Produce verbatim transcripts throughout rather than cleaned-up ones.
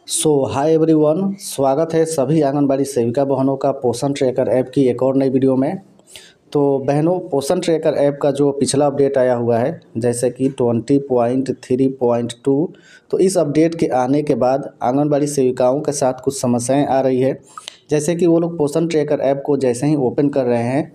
सो hi everyone, स्वागत है सभी आंगनबाड़ी सेविका बहनों का पोषण ट्रैकर ऐप की एक और नई वीडियो में। तो बहनों, पोषण ट्रैकर ऐप का जो पिछला अपडेट आया हुआ है जैसे कि twenty point three point two, तो इस अपडेट के आने के बाद आंगनबाड़ी सेविकाओं के साथ कुछ समस्याएं आ रही है। जैसे कि वो लोग पोषण ट्रैकर ऐप को जैसे ही ओपन कर रहे हैं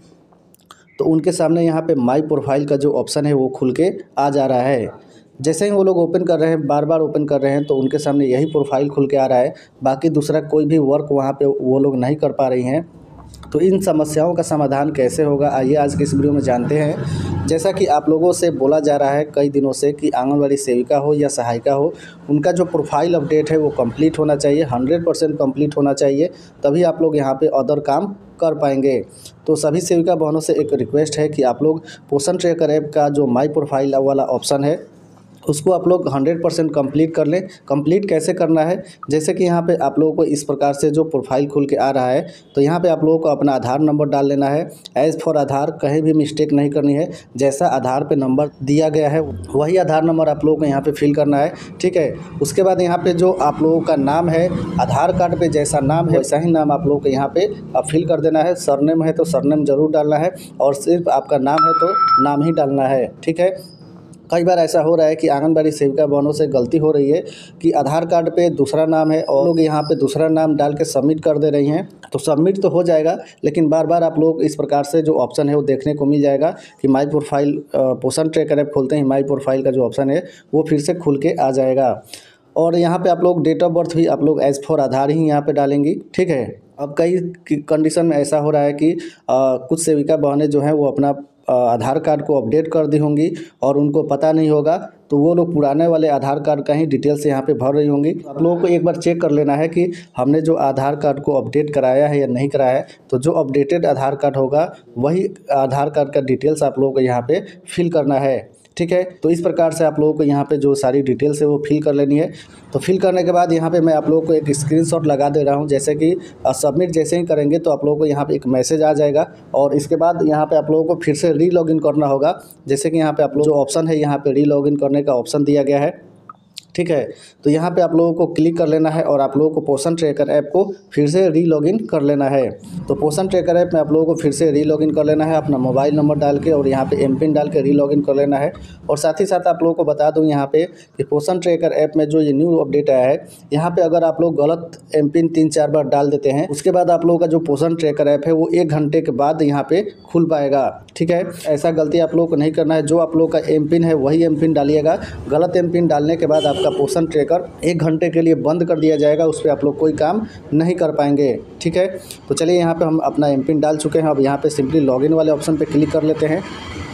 तो उनके सामने यहाँ पे माई प्रोफाइल का जो ऑप्शन है वो खुल के आ जा रहा है। जैसे ही वो लोग ओपन कर रहे हैं, बार बार ओपन कर रहे हैं, तो उनके सामने यही प्रोफाइल खुल के आ रहा है। बाकी दूसरा कोई भी वर्क वहाँ पे वो लोग नहीं कर पा रही हैं। तो इन समस्याओं का समाधान कैसे होगा, आइए आज की इस वीडियो में जानते हैं। जैसा कि आप लोगों से बोला जा रहा है कई दिनों से कि आंगनबाड़ी सेविका हो या सहायिका हो, उनका जो प्रोफाइल अपडेट है वो कंप्लीट होना चाहिए, हंड्रेड परसेंट कंप्लीट होना चाहिए, तभी आप लोग यहाँ पे अदर काम कर पाएंगे। तो सभी सेविका बहनों से एक रिक्वेस्ट है कि आप लोग पोषण ट्रैकर ऐप का जो माई प्रोफाइल वाला ऑप्शन है उसको आप लोग हंड्रेड परसेंट कंप्लीट कर लें। कंप्लीट कैसे करना है, जैसे कि यहाँ पे आप लोगों को इस प्रकार से जो प्रोफाइल खुल के आ रहा है, तो यहाँ पे आप लोगों को अपना आधार नंबर डाल लेना है। एज़ फॉर आधार, कहीं भी मिस्टेक नहीं करनी है। जैसा आधार पे नंबर दिया गया है वही आधार नंबर आप लोगों को यहाँ पे फिल करना है, ठीक है। उसके बाद यहाँ पे जो आप लोगों का नाम है, आधार कार्ड पे जैसा नाम है वैसा ही नाम आप लोगों को यहाँ पे फिल कर देना है। सरनेम है तो सरनेम जरूर डालना है, और सिर्फ आपका नाम है तो नाम ही डालना है, ठीक है। कई बार ऐसा हो रहा है कि आंगनबाड़ी सेविका बहनों से गलती हो रही है कि आधार कार्ड पे दूसरा नाम है और लोग यहाँ पे दूसरा नाम डाल के सबमिट कर दे रही हैं। तो सबमिट तो हो जाएगा, लेकिन बार बार आप लोग इस प्रकार से जो ऑप्शन है वो देखने को मिल जाएगा कि my profile, Poshan tracker app खोलते ही माई प्रोफाइल का जो ऑप्शन है वो फिर से खुल के आ जाएगा। और यहाँ पे आप लोग डेट ऑफ बर्थ भी आप लोग एज फॉर आधार ही यहाँ पे डालेंगी, ठीक है। अब कई कंडीशन में ऐसा हो रहा है कि आ, कुछ सेविका बहनें जो हैं वो अपना आधार कार्ड को अपडेट कर दी होंगी और उनको पता नहीं होगा, तो वो लोग पुराने वाले आधार कार्ड का ही डिटेल्स यहाँ पे भर रही होंगी। आप लोगों को एक बार चेक कर लेना है कि हमने जो आधार कार्ड को अपडेट कराया है या नहीं कराया है। तो जो अपडेटेड आधार कार्ड होगा वही आधार कार्ड का डिटेल्स आप लोगों को यहाँ पे फिल करना है, ठीक है। तो इस प्रकार से आप लोगों को यहाँ पे जो सारी डिटेल्स है वो फिल कर लेनी है। तो फिल करने के बाद यहाँ पे मैं आप लोगों को एक स्क्रीनशॉट लगा दे रहा हूँ। जैसे कि सबमिट जैसे ही करेंगे तो आप लोगों को यहाँ पे एक मैसेज आ जाएगा, और इसके बाद यहाँ पे आप लोगों को फिर से री लॉगिन करना होगा। जैसे कि यहाँ पे आप लोग जो ऑप्शन है, यहाँ पे री लॉगिन करने का ऑप्शन दिया गया है, ठीक है। तो यहाँ पे आप लोगों को क्लिक कर लेना है और आप लोगों को पोषण ट्रैकर ऐप को फिर से री लॉगिन कर लेना है। तो पोषण ट्रैकर ऐप में आप लोगों को फिर से री लॉगिन कर लेना है अपना मोबाइल नंबर डाल के, और यहाँ पे एम पिन डाल के री लॉगिन कर लेना है। और साथ ही साथ आप लोगों को बता दूँ यहाँ पे कि पोषण ट्रैकर ऐप में जो ये न्यू अपडेट आया है, यहाँ पे अगर आप लोग गलत एम पिन तीन चार बार डाल देते हैं, उसके बाद आप लोगों का जो पोषण ट्रैकर ऐप है वो एक घंटे के बाद यहाँ पे खुल पाएगा, ठीक है। ऐसा गलती आप लोगों को नहीं करना है। जो आप लोगों का एम पिन है वही एम पिन डालिएगा। गलत एम पिन डालने के बाद आपका पोषण ट्रैकर एक घंटे के लिए बंद कर दिया जाएगा, उस पर आप लोग कोई काम नहीं कर पाएंगे, ठीक है। तो चलिए, यहाँ पे हम अपना एम पिन डाल चुके हैं। अब यहाँ पे सिंपली लॉगिन वाले ऑप्शन पे क्लिक कर लेते हैं।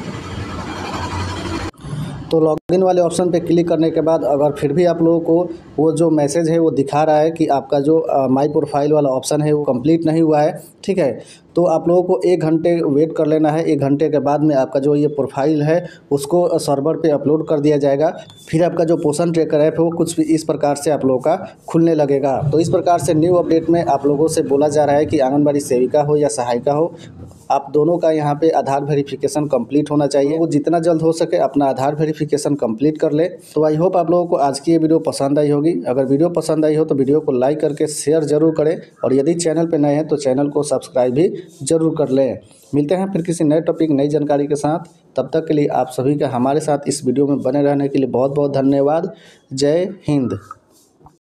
तो लॉगिन वाले ऑप्शन पे क्लिक करने के बाद अगर फिर भी आप लोगों को वो जो मैसेज है वो दिखा रहा है कि आपका जो माई प्रोफाइल वाला ऑप्शन है वो कंप्लीट नहीं हुआ है, ठीक है, तो आप लोगों को एक घंटे वेट कर लेना है। एक घंटे के बाद में आपका जो ये प्रोफाइल है उसको सर्वर पे अपलोड कर दिया जाएगा। फिर आपका जो पोषण ट्रैकर ऐप है वो कुछ भी इस प्रकार से आप लोगों का खुलने लगेगा। तो इस प्रकार से न्यू अपडेट में आप लोगों से बोला जा रहा है कि आंगनबाड़ी सेविका हो या सहायिका हो, आप दोनों का यहाँ पे आधार वेरिफिकेशन कंप्लीट होना चाहिए। वो जितना जल्द हो सके अपना आधार वेरिफिकेशन कंप्लीट कर ले। तो आई होप आप लोगों को आज की ये वीडियो पसंद आई होगी। अगर वीडियो पसंद आई हो तो वीडियो को लाइक करके शेयर ज़रूर करें, और यदि चैनल पे नए हैं तो चैनल को सब्सक्राइब भी ज़रूर कर लें। मिलते हैं फिर किसी नए टॉपिक, नई जानकारी के साथ। तब तक के लिए आप सभी का हमारे साथ इस वीडियो में बने रहने के लिए बहुत बहुत धन्यवाद। जय हिंद।